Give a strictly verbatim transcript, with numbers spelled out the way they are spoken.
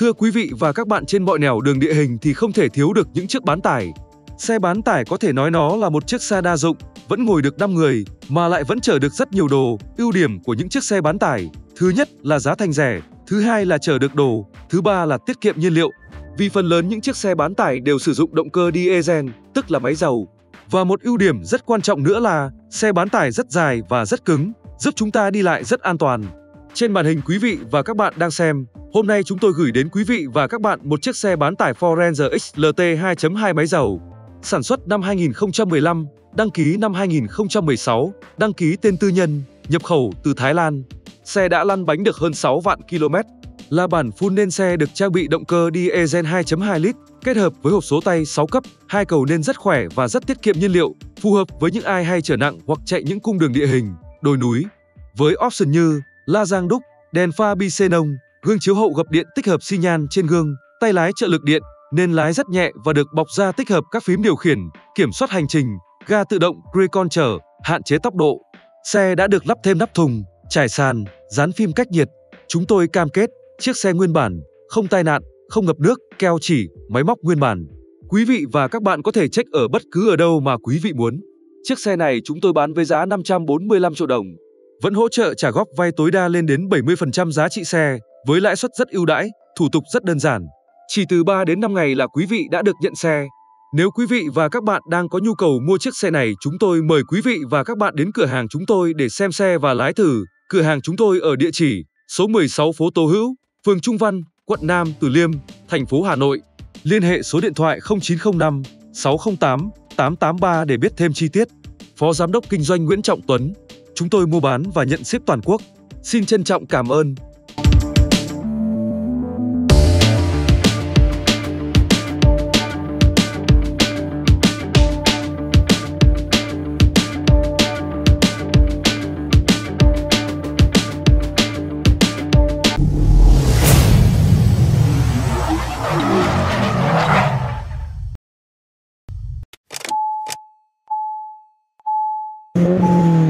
Thưa quý vị và các bạn, trên mọi nẻo đường địa hình thì không thể thiếu được những chiếc bán tải. Xe bán tải có thể nói nó là một chiếc xe đa dụng, vẫn ngồi được năm người mà lại vẫn chở được rất nhiều đồ. Ưu điểm của những chiếc xe bán tải, thứ nhất là giá thành rẻ, thứ hai là chở được đồ, thứ ba là tiết kiệm nhiên liệu. Vì phần lớn những chiếc xe bán tải đều sử dụng động cơ diesel, tức là máy dầu. Và một ưu điểm rất quan trọng nữa là xe bán tải rất dài và rất cứng, giúp chúng ta đi lại rất an toàn. Trên màn hình quý vị và các bạn đang xem, hôm nay chúng tôi gửi đến quý vị và các bạn một chiếc xe bán tải Ford Ranger ích lờ tê hai chấm hai máy dầu. Sản xuất năm hai nghìn không trăm mười lăm, đăng ký năm hai nghìn không trăm mười sáu, đăng ký tên tư nhân, nhập khẩu từ Thái Lan. Xe đã lăn bánh được hơn sáu vạn ki lô mét. Là bản full nên xe được trang bị động cơ diesel hai chấm hai lít, kết hợp với hộp số tay sáu cấp, hai cầu nên rất khỏe và rất tiết kiệm nhiên liệu, phù hợp với những ai hay chở nặng hoặc chạy những cung đường địa hình, đồi núi. Với option như la rang đúc, đèn pha bi xenon, gương chiếu hậu gập điện tích hợp xi nhan trên gương, tay lái trợ lực điện nên lái rất nhẹ và được bọc da tích hợp các phím điều khiển, kiểm soát hành trình, ga tự động cruise control, hạn chế tốc độ. Xe đã được lắp thêm nắp thùng, trải sàn, dán phim cách nhiệt. Chúng tôi cam kết chiếc xe nguyên bản, không tai nạn, không ngập nước, keo chỉ, máy móc nguyên bản. Quý vị và các bạn có thể check ở bất cứ ở đâu mà quý vị muốn. Chiếc xe này chúng tôi bán với giá năm trăm bốn mươi lăm triệu đồng. Vẫn hỗ trợ trả góp vay tối đa lên đến bảy mươi phần trăm giá trị xe, với lãi suất rất ưu đãi, thủ tục rất đơn giản. Chỉ từ ba đến năm ngày là quý vị đã được nhận xe. Nếu quý vị và các bạn đang có nhu cầu mua chiếc xe này, chúng tôi mời quý vị và các bạn đến cửa hàng chúng tôi để xem xe và lái thử. Cửa hàng chúng tôi ở địa chỉ số mười sáu phố Tố Hữu, phường Trung Văn, quận Nam Từ Liêm, thành phố Hà Nội. Liên hệ số điện thoại không chín không năm sáu không tám tám tám ba để biết thêm chi tiết. Phó Giám đốc Kinh doanh Nguyễn Trọng Tuấn. Chúng tôi mua bán và nhận ship toàn quốc. Xin trân trọng cảm ơn. Thank you.